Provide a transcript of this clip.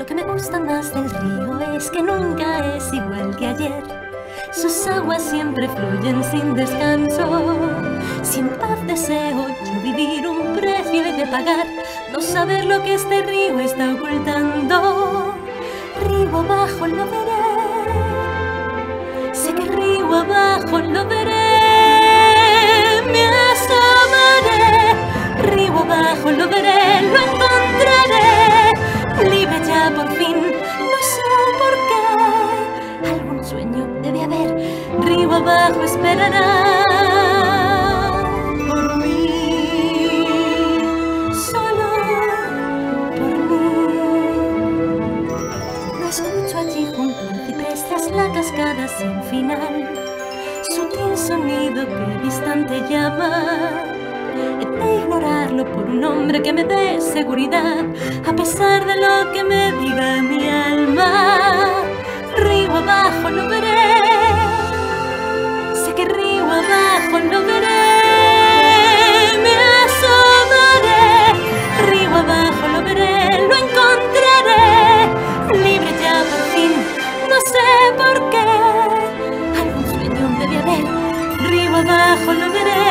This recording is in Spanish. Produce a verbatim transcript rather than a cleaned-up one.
que me gusta más del río es que nunca es igual que ayer. Sus aguas siempre fluyen sin descanso. Si en paz deseo yo vivir, un precio he de pagar, no saber lo que este río está ocultando. Río abajo lo veré, sé que río abajo lo veré. Me asomaré, río abajo lo veré, lo encontraré. Libre ya por fin, no sé por qué, algún sueño debe haber. Río abajo esperará por mí, solo por mí. Lo escucho allí junto al ciprés tras la cascada sin final, sutil sonido que distante llama. He de ignorarlo por un hombre que me dé seguridad, a pesar de lo que me diga mi alma. Río abajo lo veré, sé que río abajo lo veré. Me asomaré, río abajo lo veré, lo encontraré. Libre ya por fin, no sé por qué, algún sueño debe haber. Río abajo lo veré.